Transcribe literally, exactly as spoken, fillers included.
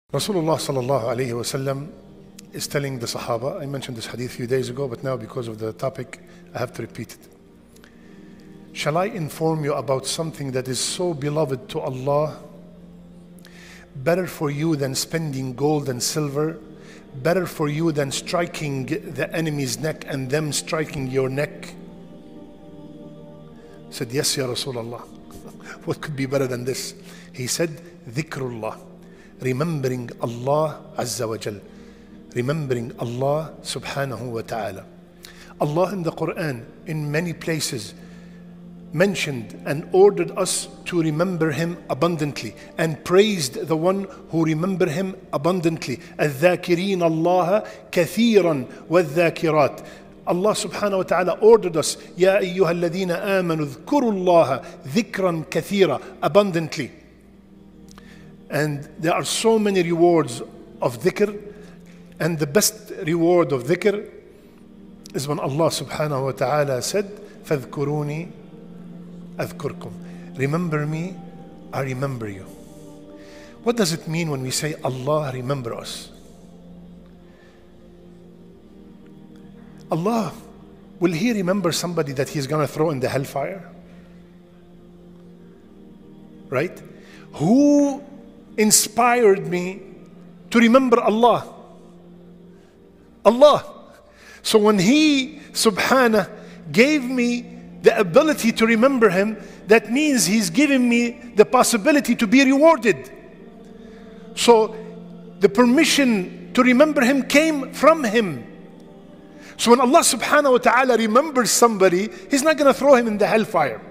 Rasulullah sallallahu alayhi wa sallam is telling the Sahaba, I mentioned this hadith a few days ago, but now because of the topic, I have to repeat it. Shall I inform you about something that is so beloved to Allah, better for you than spending gold and silver, better for you than striking the enemy's neck and them striking your neck? I said, yes, Ya Rasulullah. What could be better than this? He said, dhikrullah, remembering Allah Azza wa Jal, remembering Allah subhanahu wa ta'ala. Allah in the Quran in many places mentioned and ordered us to remember Him abundantly and praised the one who remember Him abundantly. الذاكرين الله كثيرا والذاكرات. Allah subhanahu wa ta'ala ordered us, يا أيها الذين آمنوا اذكروا الله ذكرا كثيرا, abundantly. And there are so many rewards of dhikr, and the best reward of dhikr is when Allah subhanahu wa ta'ala said, فَاذْكُرُونِي أَذْكُرْكُمْ. Remember me, I remember you. What does it mean when we say Allah remember us? Allah, will He remember somebody that He's going to throw in the hellfire? Right? Who inspired me to remember Allah? Allah. So when He subhanah gave me the ability to remember Him, that means He's giving me the possibility to be rewarded. So the permission to remember Him came from Him. So when Allah subhanahu wa ta'ala remembers somebody, He's not going to throw him in the hellfire.